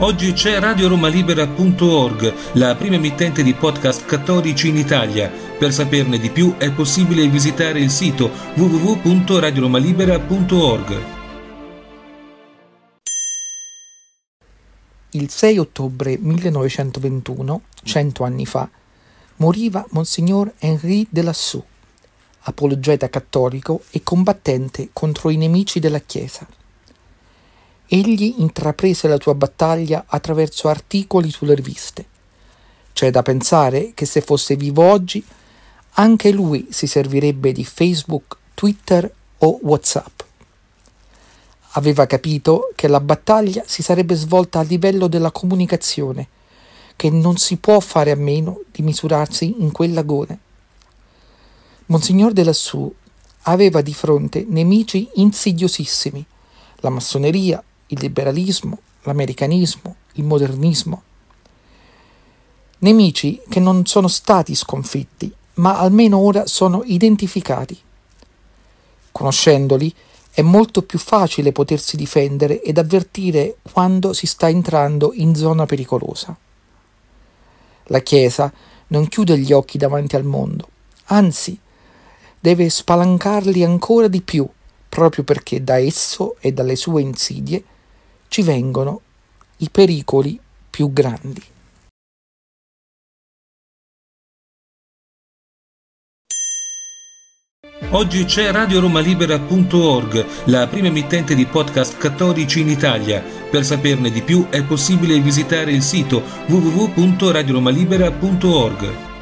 Oggi c'è RadioRomaLibera.org, la prima emittente di podcast cattolici in Italia. Per saperne di più è possibile visitare il sito www.radioromalibera.org. Il 6 ottobre 1921, 100 anni fa, moriva Monsignor Henri de Lassou, apologeta cattolico e combattente contro i nemici della Chiesa. Egli intraprese la sua battaglia attraverso articoli sulle riviste. C'è da pensare che se fosse vivo oggi, anche lui si servirebbe di Facebook, Twitter o WhatsApp. Aveva capito che la battaglia si sarebbe svolta a livello della comunicazione, che non si può fare a meno di misurarsi in quell'agone. Monsignor de Lassou aveva di fronte nemici insidiosissimi: la massoneria, il liberalismo, l'americanismo, il modernismo. Nemici che non sono stati sconfitti, ma almeno ora sono identificati. Conoscendoli, è molto più facile potersi difendere ed avvertire quando si sta entrando in zona pericolosa. La Chiesa non chiude gli occhi davanti al mondo, anzi, deve spalancarli ancora di più, proprio perché da esso e dalle sue insidie ci vengono i pericoli più grandi. Oggi c'è RadioRomaLibera.org, la prima emittente di podcast cattolici in Italia. Per saperne di più è possibile visitare il sito www.radioromalibera.org.